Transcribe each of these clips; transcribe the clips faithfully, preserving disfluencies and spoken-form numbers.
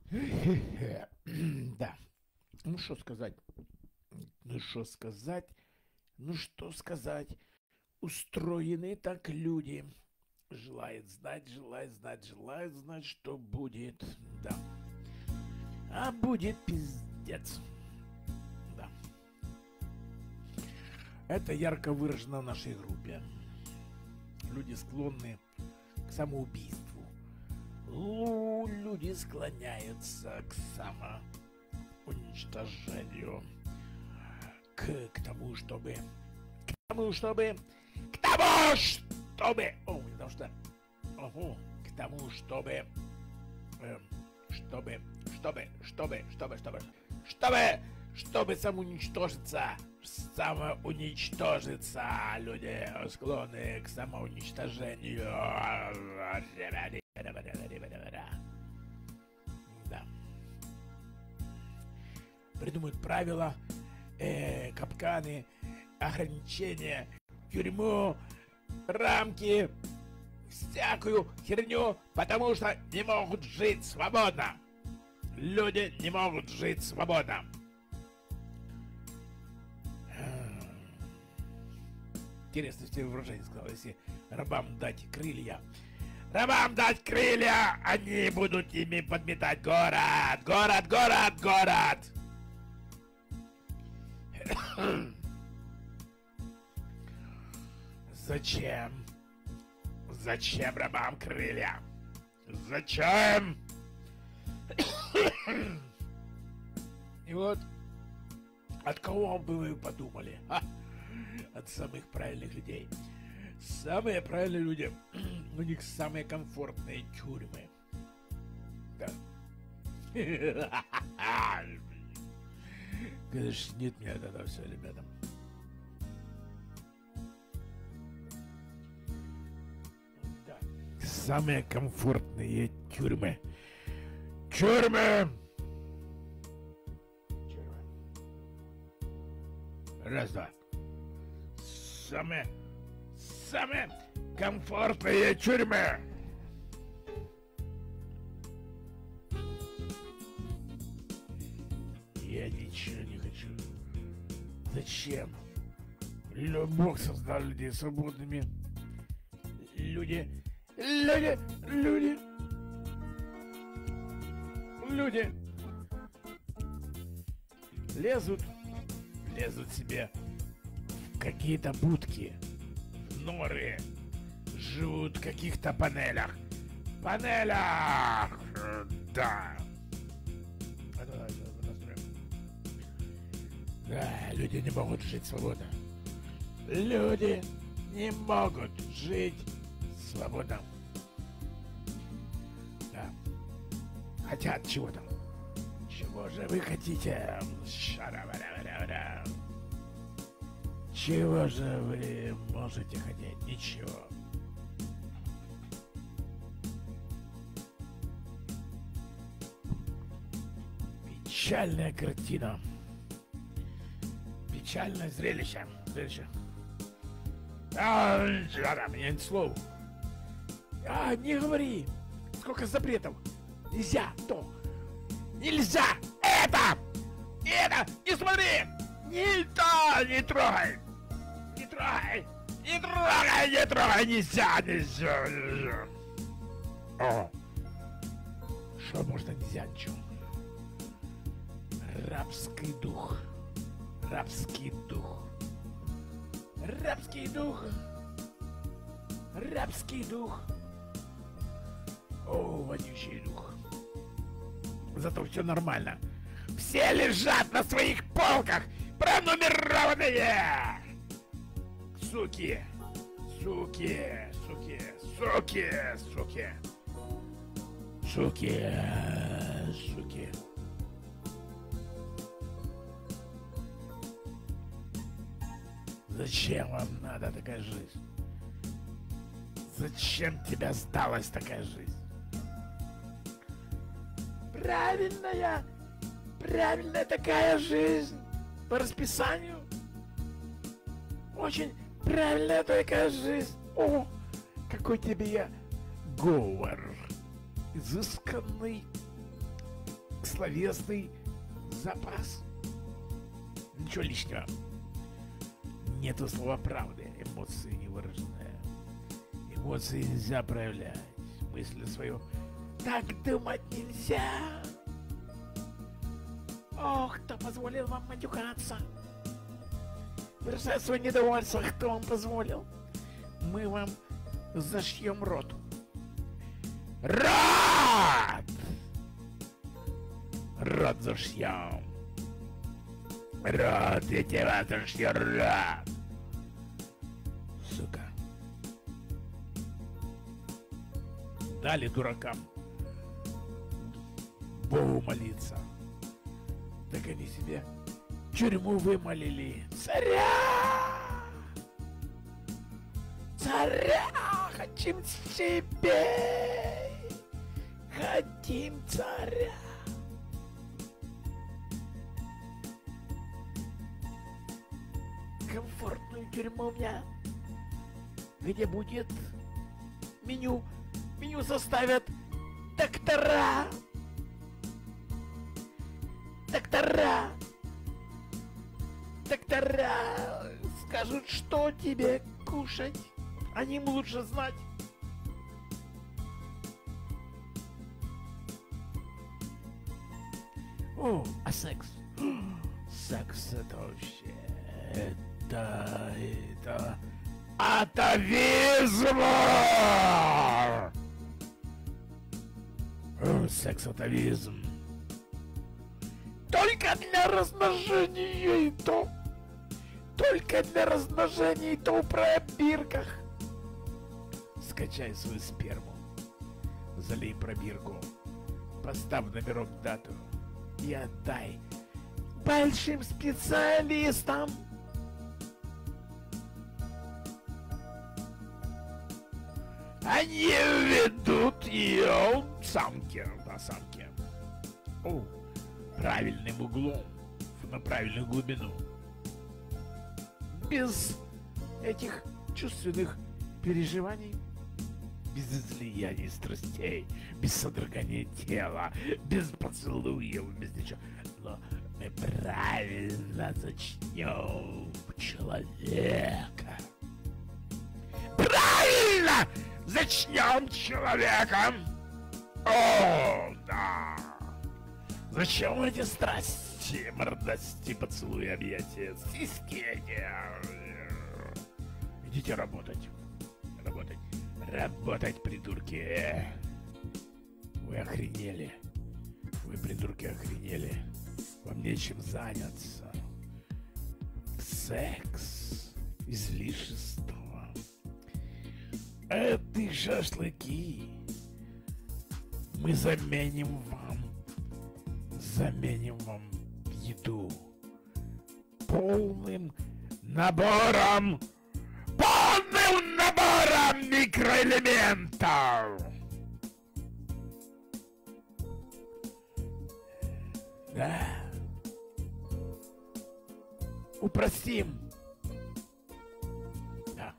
Да. Ну что сказать? Ну что сказать? Ну что сказать? Устроены так люди. Желает знать, желает знать, желает знать, что будет. Да. А будет пиздец. Да. Это ярко выражено в нашей группе. Люди склонны к самоубийству. Люди склоняются к самоуничтожению. К, к тому, чтобы... К тому, чтобы... К тому, чтобы... О, потому что... Ого, к тому, чтобы... Э, чтобы... Чтобы... Чтобы... Чтобы... Чтобы... Чтобы... Чтобы самоуничтожиться. Самоуничтожиться. Люди склонны к самоуничтожению. Да. Придумают правила, э, капканы, ограничения, тюрьму, рамки, всякую херню, потому что не могут жить свободно. Люди не могут жить свободно. Интересно, если выражение сказал, если рабам дать крылья. Рабам дать крылья, они будут ими подметать город, город, город, город. Зачем? Зачем рабам крылья? Зачем? И вот от кого бы вы подумали? А? От самых правильных людей. Самые правильные люди, у них самые комфортные тюрьмы. Да. Конечно, нет мне от этого все, ребята. Да. Самые комфортные тюрьмы. Тюрьмы! Тюрьмы. Раз, два. Самые, самые комфортные тюрьмы. Я ничего не хочу. Зачем? Бог создал людей свободными. Люди, люди, люди, люди лезут, лезут себе в какие-то будки, в норы, живут в каких-то панелях. Панелях! Да. Да, люди не могут жить свободно. Люди не могут жить свободно. Да. Хотят чего-то. Чего же вы хотите? Чего же вы можете хотеть? Ничего. Печальная картина. Печальное зрелище. Зрелище. А, меня нет слов. А, не говори. Сколько запретов. Нельзя то. Нельзя это. Это. Не смотри. Не то. Не трогай. Не трогай. Не трогай. Не трогай. Нельзя. Нельзя. Нельзя. О. Что можно нельзя? Ничего. Рабский дух. Рабский дух. Рабский дух. Рабский дух. О, вонючий дух. Зато все нормально. Все лежат на своих полках, пронумерованные. Суки. Суки. Суки. Суки. Суки. Суки. Суки. Зачем вам надо такая жизнь? Зачем тебе сдалась такая жизнь? Правильная, правильная такая жизнь по расписанию. Очень правильная такая жизнь. О, какой тебе я говор изысканный, словесный запас. Ничего лишнего. Нету слова правды, эмоции невыраженные. Эмоции нельзя проявлять, мысли свою так думать нельзя. Ох, кто позволил вам матюкаться? Выражать свое недовольство, кто вам позволил? Мы вам зашьем рот. Рот! Рот зашьем. Рот, я тебя зашью, рот. Сука. Дали дуракам Богу молиться. Так они себе тюрьму вымолили. Царя! Царя! Хотим себе! Хотим царя! Комфортную тюрьму у меня, где будет меню. Меню составят доктора. Доктора. Доктора скажут, что тебе кушать. Они им лучше знать. О, а секс? Секс это вообще... Это... Это... Атовизм! О, секс-атовизм. Только для размножения и то. Только для размножения и то в пробирках. Скачай свою сперму. Залей пробирку. Поставь номерок, дату. И отдай большим специалистам. Они ведут ее самке, на самке. О, правильным углом, на правильную глубину. Без этих чувственных переживаний, без излияний страстей, без содрогания тела, без поцелуев, без ничего. Но мы правильно зачнем человека. Правильно! Зачнем человеком! О, да! Зачем эти страсти, мордости, поцелуи, объятия, сиськи эти? Идите работать. Работать. Работать, придурки. Вы охренели. Вы, придурки, охренели. Вам нечем заняться. Секс. Излишество. Эти шашлыки мы заменим вам, заменим вам еду полным набором, полным набором микроэлементов. Да. Упростим. Да.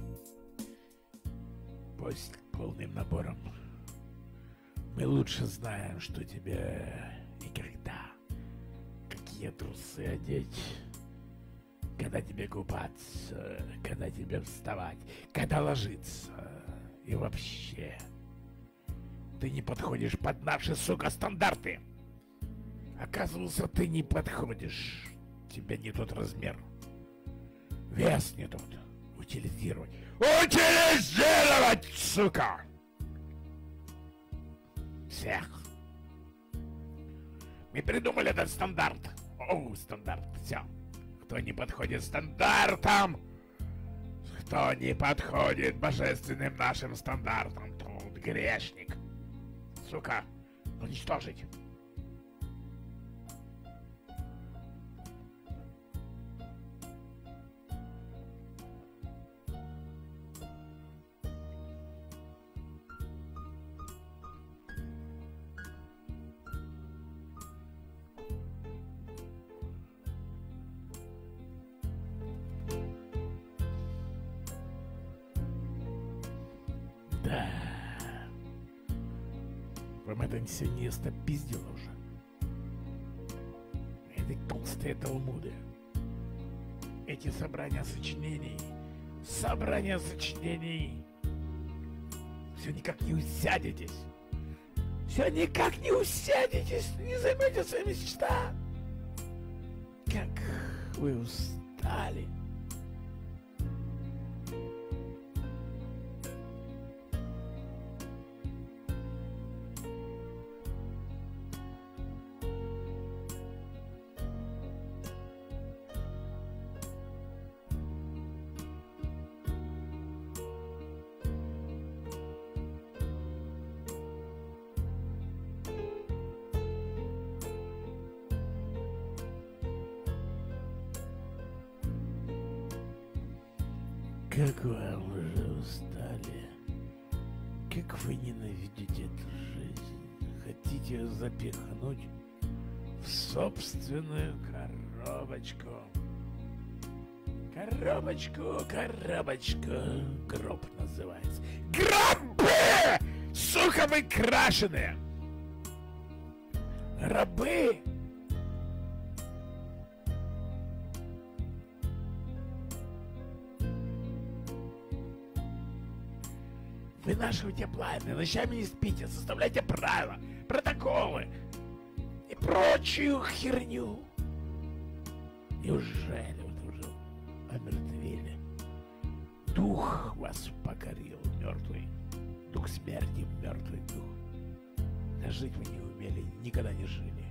Пусть полным набором. Мы лучше знаем, что тебе и когда, какие трусы одеть, когда тебе купаться, когда тебе вставать, когда ложиться. И вообще, ты не подходишь под наши, сука, стандарты. Оказывается, ты не подходишь. У тебя не тот размер. Вес не тот. Утилизировать. Утилизировать, сука! Всех. Мы придумали этот стандарт. О, стандарт. Все. Кто не подходит стандартам, кто не подходит божественным нашим стандартам, тот грешник. Сука, уничтожить. Да. Вам это все не стопиздило уже? толстые талмуды. Эти собрания сочинений, собрания сочинений. Все никак не усядетесь. Все никак не усядетесь, не займете свои мечта. Как вы устали. Как вы уже устали, как вы ненавидите эту жизнь, хотите ее запихнуть в собственную коробочку. Коробочку, коробочку, гроб называется. Гробы! Сука, вы крашеные! Рабы! Вынашивайте планы, ночами не спите, составляйте правила, протоколы и прочую херню. Неужели вы уже омертвели? Дух вас покорил, мертвый. Дух смерти, мертвый дух. А жить вы не умели, никогда не жили.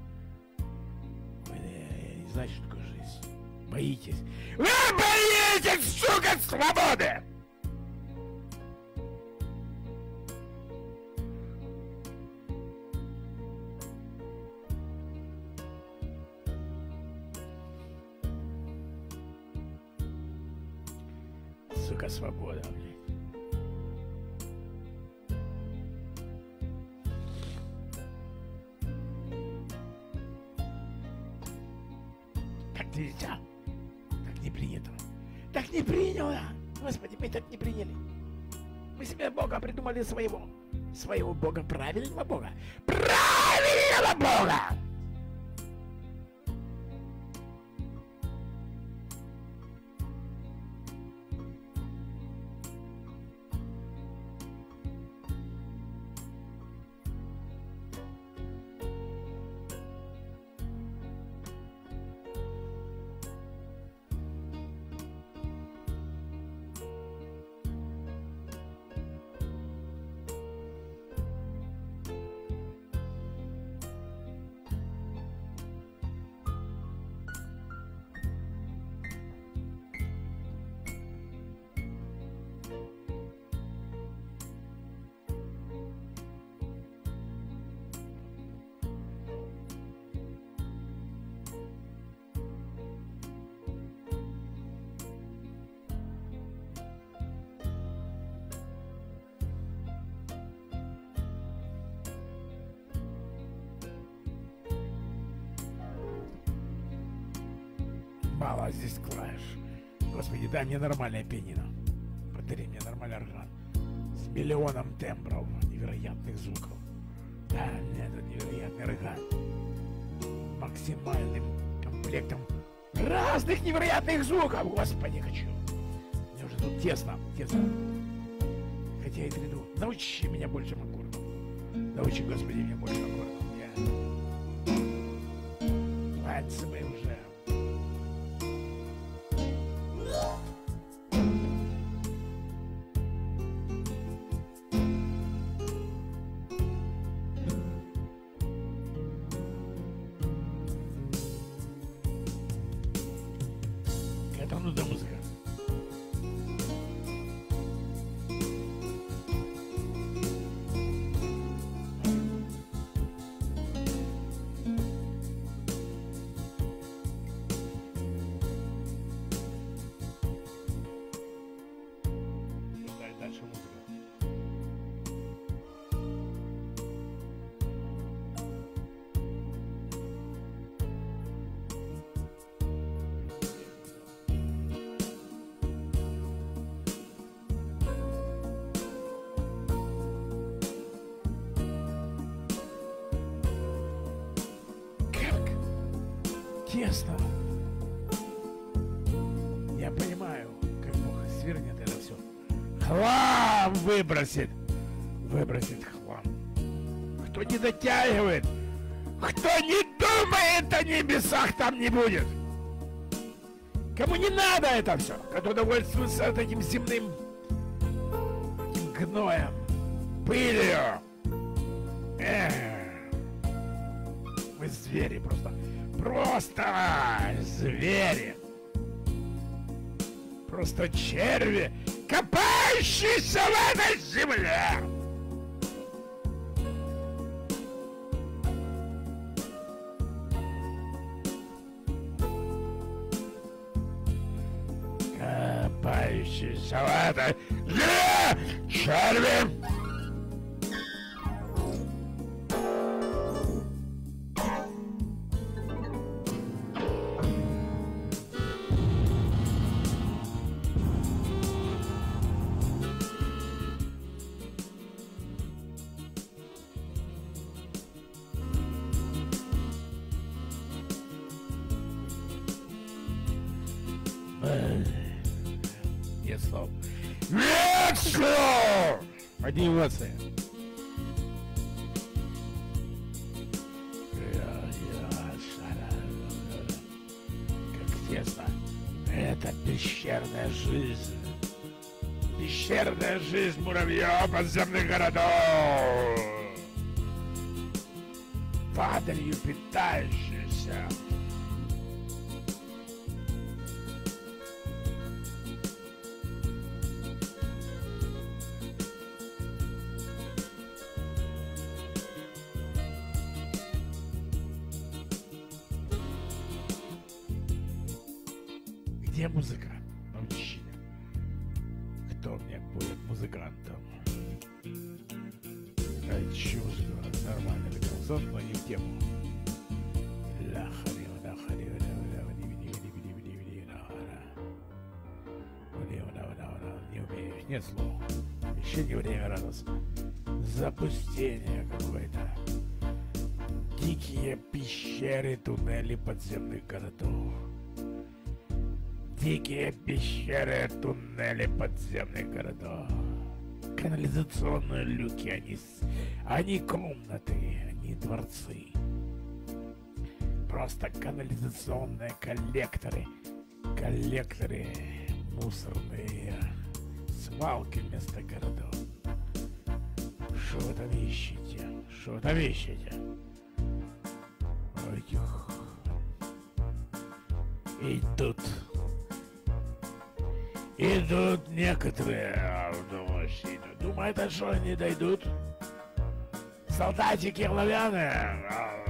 Вы не, не знаете, что такое жизнь. Боитесь. Вы боитесь, сука, свободы! Сука, свобода, блядь. Так нельзя. Так не принято. Так не принято. Господи, мы так не приняли. Мы себе Бога придумали своего. Своего Бога, правильного Бога. Правильного Бога! Мало здесь клавиш. Господи, дай мне нормальное пианино. Подари мне нормальный орган. С миллионом тембров, невероятных звуков. Да, нет, это невероятный орган. Максимальным комплектом разных невероятных звуков. Господи, хочу. Мне уже тут тесно, тесно. Хотя и приду. Научи меня большим аккордом. Научи, Господи, меня большим аккордом. Я... Пальцы мои уже... Тронутая музыка. тесно. Я понимаю, как Бог свернет это все. Хлам выбросит. Выбросит хлам. Кто не дотягивает, кто не думает о небесах, там не будет. Кому не надо это все, кто довольствуется этим земным этим гноем, пылью. Эх, вы звери просто. Просто звери. Просто черви, копающиеся в этой земле. Копающиеся в этой земле черви. Нет слов. Нет слов! Одни эмоции. Как тесно. Это пещерная жизнь. Пещерная жизнь муравьев подземных городов. Падалью питающаяся. Где музыкант? Научи. Кто мне будет музыкантом? Хочу музыку. Нормально микрофон, но не в тему. Не умею. Нет слов. Еще не время радоваться. Запустение какое-то. Дикие пещеры, туннели подземных городов. Дикие пещеры, туннели подземных городов. Канализационные люки, они, они комнаты, они дворцы. Просто канализационные коллекторы. Коллекторы мусорные. Свалки вместо городов. Что вы там ищете? Что вы там ищете? Ой, и тут... Идут некоторые мужчины. Думают, а что они дойдут? Солдатики оловянные.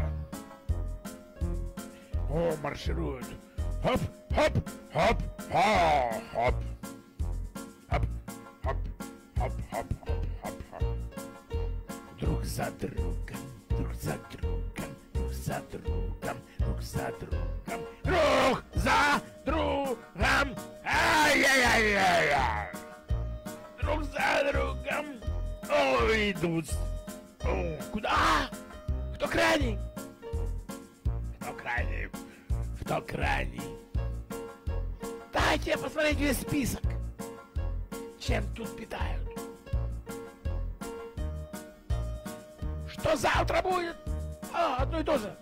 О, маршируют. Хоп, хоп, хоп, хоп, хоп. Хоп, хоп, хоп, хоп, хоп, хоп, хоп. Друг за другом, друг за другом, друг за другом, друг за другом, друг за другом. Ай-яй-яй-яй-яй! Друг за другом. Ой, идут. О, куда? Кто крайний? Кто крайний? Кто крайний? Дайте посмотреть весь список. Чем тут питают? Что завтра будет? А, одно и то же.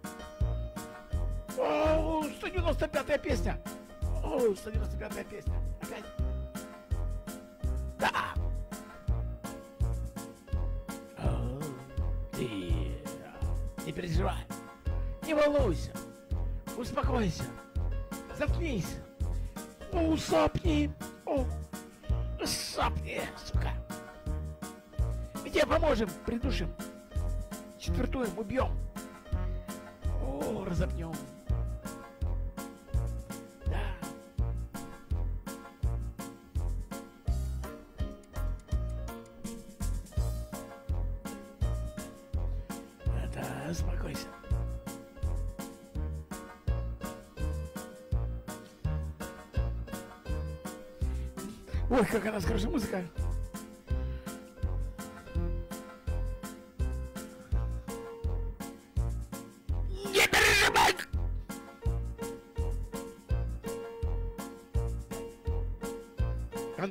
О, сто девяносто пятая песня. О, сто девяносто пятая песня. Опять? Да. О, ты не переживай. Не волнуйся. Успокойся. Заткнись. О, сопни. О, сопни, сука. Мы тебе поможем, придушим. Четвертуем, убьем. О, разопнем. Успокойся. Ой, как она хорошая музыка. Не переживай.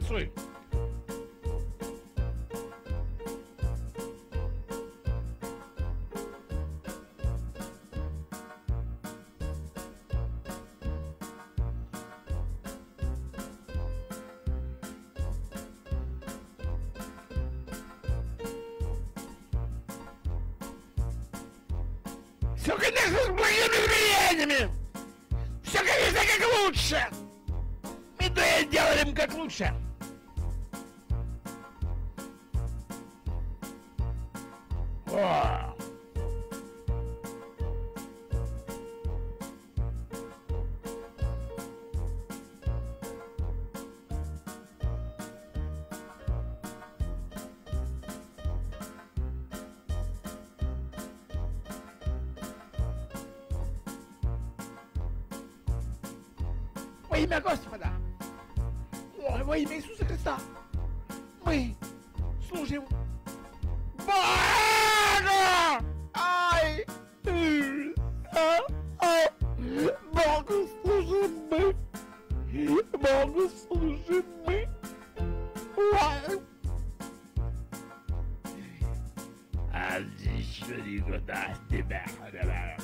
танцуй. Все, конечно, с благими намерениями. Все, конечно, как лучше. Мы то и делаем как лучше. О! Во имя Господа, Ой, во имя Иисуса Христа, мы служим Бога! Ай! А, а, Богу служим мы! Богу служим мы! Ай! А еще никуда тебя не.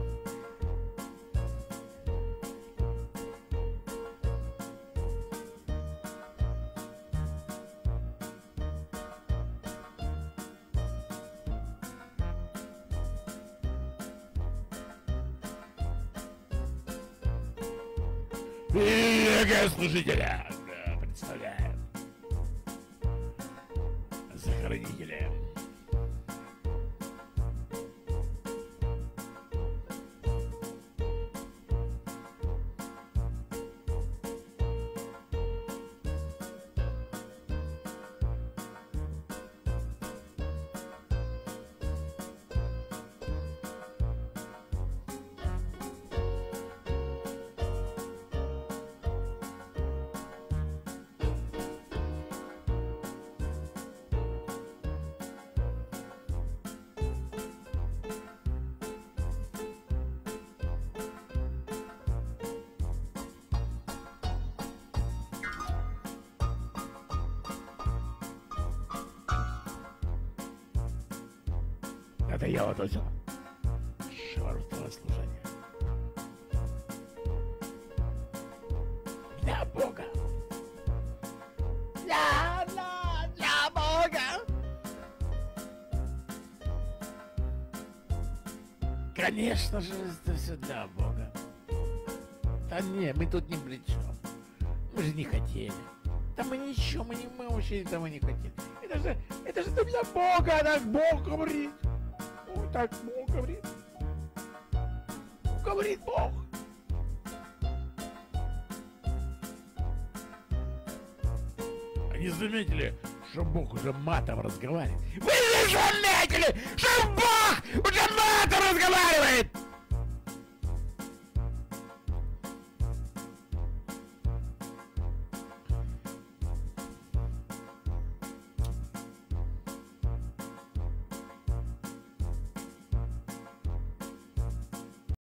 Великого служителя представляем захоронителя. Надоело то все. Швартовое служение. Для Бога. Для, для, для Бога. Конечно же, это все для Бога. Да не, мы тут ни при чем. Мы же не хотели. Да мы ничего, мы, не, мы вообще этого не хотели. Это же, это же для Бога, так Бог говорит. Ой, так Бог говорит. Говорит Бог. Они заметили, что Бог уже матом разговаривает. Вы не заметили, что Бог уже матом разговаривает?